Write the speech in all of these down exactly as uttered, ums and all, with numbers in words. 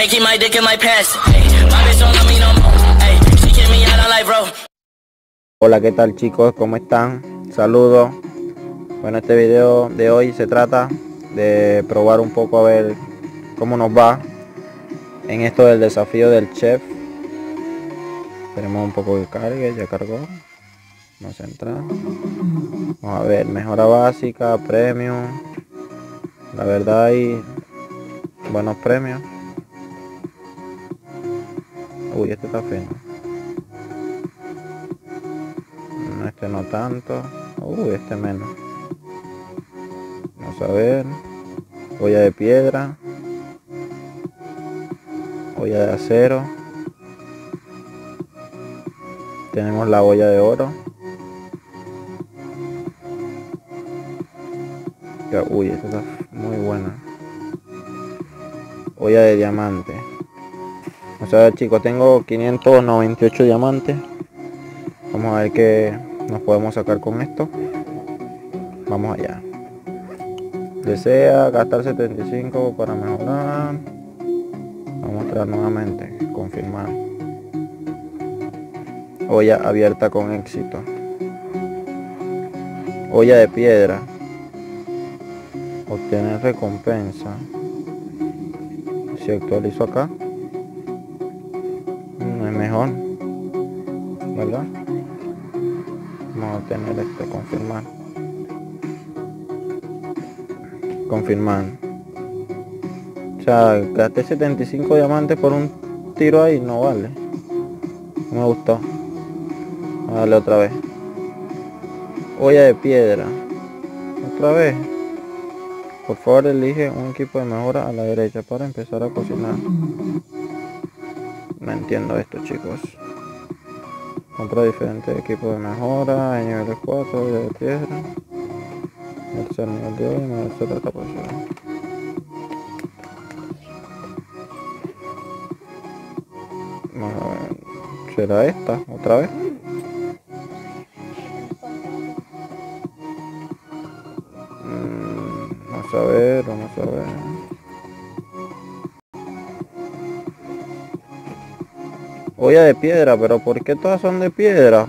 Can't keep my dick in my pants. Hey, my bitch don't love me no more. Hey, she kick me out on life, bro. Hola, ¿qué tal chicos? ¿Cómo están? Saludos. Bueno, este video de hoy se trata de probar un poco a ver cómo nos va en esto del desafío del chef. Tenemos un poco de carga, ya cargó. Vamos a entrar. Vamos a ver, mejora básica, premium. La verdad hay buenos premios. Uy, este está fino. Este no tanto. Uy, este menos. Vamos a ver. Olla de piedra. Olla de acero. Tenemos la olla de oro. Uy, esta está muy buena. Olla de diamante. O sea, chicos, tengo quinientos noventa y ocho diamantes. Vamos a ver qué nos podemos sacar con esto. Vamos allá. Desea gastar setenta y cinco para mejorar. Vamos a entrar nuevamente. Confirmar. Olla abierta con éxito. Olla de piedra. Obtener recompensa. Si actualizo acá, no es mejor, ¿verdad? Vamos a tener este, confirmar. Confirmar. O sea, gasté setenta y cinco diamantes por un tiro ahí, no vale. No me gustó. Vamos a darle otra vez. Olla de piedra. Otra vez. Por favor, elige un equipo de mejora a la derecha para empezar a cocinar. No entiendo esto, chicos. Compra diferentes equipos de mejora. En nivel cuatro, olla de piedra. Tercer nivel de hoy, moverse la capacidad. Vamos a ver. ¿Será esta? ¿Otra vez? Vamos a ver, vamos a ver. Olla de piedra, pero ¿por qué todas son de piedra?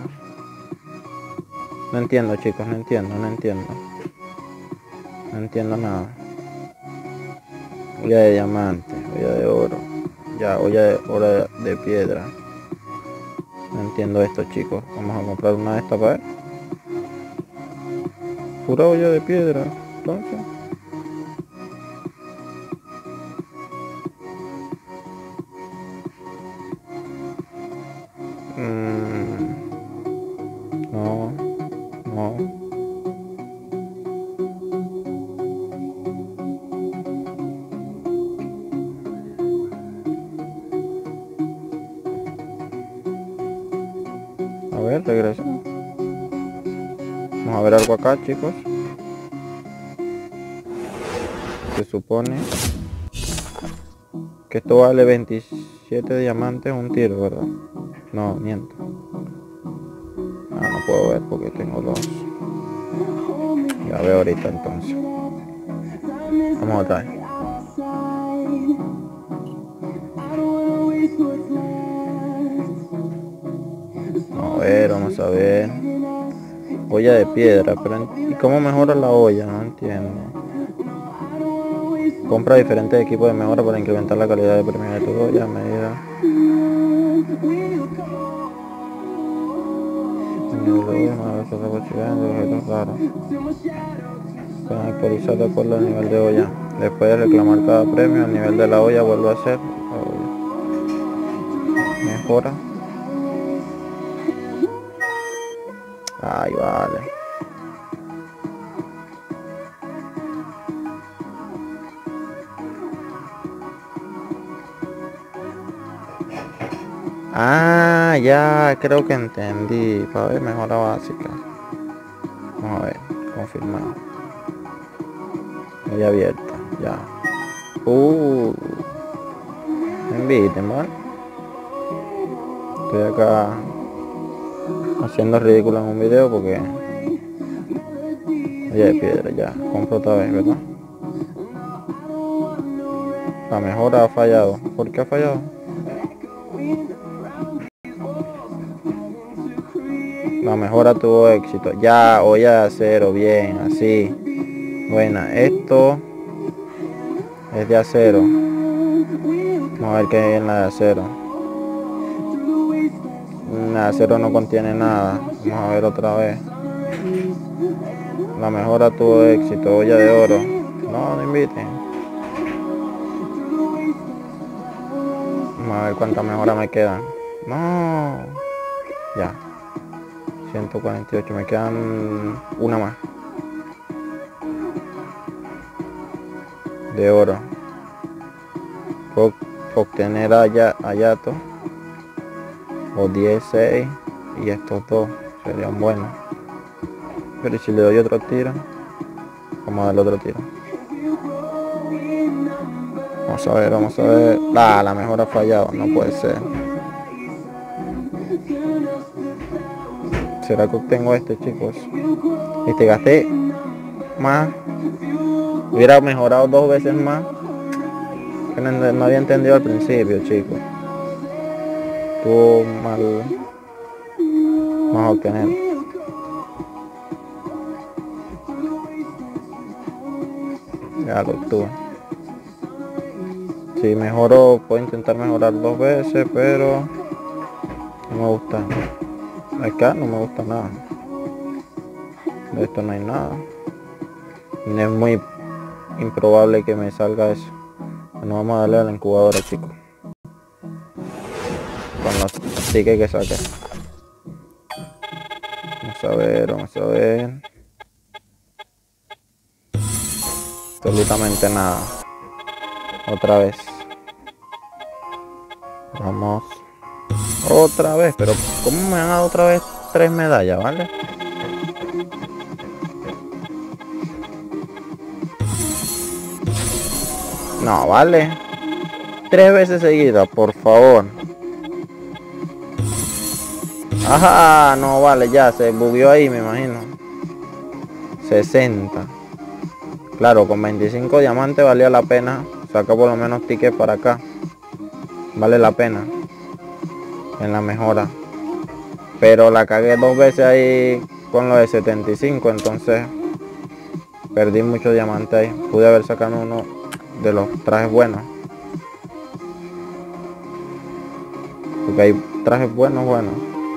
No entiendo, chicos, no entiendo, no entiendo. No entiendo nada. Olla de diamante, olla de oro. Ya, olla de oro de, de piedra. No entiendo esto, chicos. Vamos a comprar una de estas para ver. Pura olla de piedra, entonces. No, no. A ver, regreso. Vamos a ver algo acá, chicos. Se supone que esto vale veintisiete diamantes un tiro, ¿verdad? No, miento. Ah, no puedo ver porque tengo dos. Ya veo ahorita entonces. Vamos otra vez. A ver, vamos a ver. Olla de piedra, pero ¿y cómo mejora la olla? No entiendo. Compra diferentes equipos de mejora para incrementar la calidad de premio de tu olla a medida. Pueden actualizar de acuerdo al nivel de olla. Después de reclamar cada premio, el nivel de la olla vuelve a ser la olla. Mejora. Ay, vale. Ah, ya, creo que entendí. Para ver, mejora básica. Vamos a ver, confirmar. Muy abierta, ya. Uh, me inviten, ¿vale? Estoy acá haciendo ridículo en un video porque olla de piedra, ya. Compro otra vez, ¿verdad? La mejora ha fallado. ¿Por qué ha fallado? La mejora tuvo éxito. Ya, olla de acero, bien, así. Buena, esto es de acero. Vamos a ver qué hay en la de acero. La de acero no contiene nada. Vamos a ver otra vez. La mejora tuvo éxito. Olla de oro. No, no inviten. Vamos a ver cuántas mejoras me quedan. No. Ya. ciento cuarenta y ocho. Me quedan una más. De oro. Puedo obtener allá Hayato o dieciséis y estos dos serían buenos. Pero si le doy otro tiro, vamos a darle otro tiro. Vamos a ver, vamos a ver. Ah, la mejor ha fallado, no puede ser. ¿Será que obtengo este, chicos? Este gasté más. Hubiera mejorado dos veces más. No, no había entendido al principio, chicos. Estuvo mal. Vamos a obtener. Ya lo obtuve. Si mejoro, puedo intentar mejorar dos veces, pero no me gusta. Acá no me gusta nada. De esto no hay nada. Y es muy improbable que me salga eso. Bueno, vamos a darle a la incubadora, chicos. Con los tickets que saque. Vamos a ver, vamos a ver. Absolutamente nada. Otra vez. Vamos. Otra vez, pero ¿cómo me han dado otra vez tres medallas, vale? No, vale. Tres veces seguidas, por favor. Ajá, no, vale, ya se bugueó ahí, me imagino. sesenta. Claro, con veinticinco diamantes valía la pena sacar por lo menos tickets para acá. Vale la pena. En la mejora. Pero la cagué dos veces ahí con lo de setenta y cinco, entonces perdí muchos diamantes ahí. Pude haber sacado uno de los trajes buenos. Porque hay trajes buenos, buenos.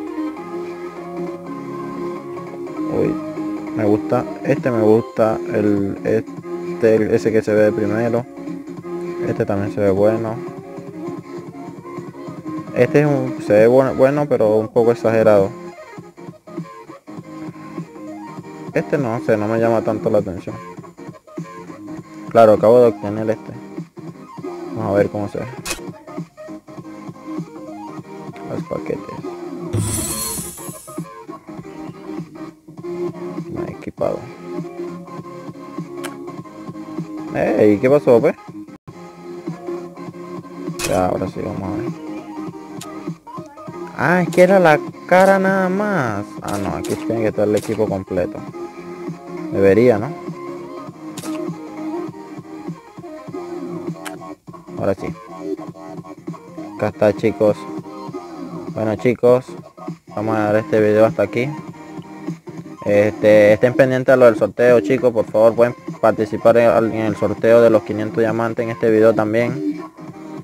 Uy, me gusta, este me gusta, el este, el, ese que se ve de primero. Este también se ve bueno. Este es un, se ve bueno, bueno, pero un poco exagerado. Este no sé, no me llama tanto la atención. Claro, acabo de obtener este. Vamos a ver cómo se ve. Los paquetes. Me he equipado. Ey, ¿qué pasó, pues? Ya, ahora sí, vamos a ver. Ah, es que era la cara nada más. Ah, no, aquí tiene que estar el equipo completo. Debería, ¿no? Ahora sí. Acá está, chicos. Bueno, chicos, vamos a dar este video hasta aquí. Este, estén pendientes a lo del sorteo, chicos. Por favor, pueden participar en el sorteo de los quinientos diamantes en este video también.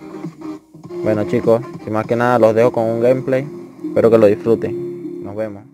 Bueno, chicos, sin más que nada los dejo con un gameplay. Espero que lo disfruten. Nos vemos.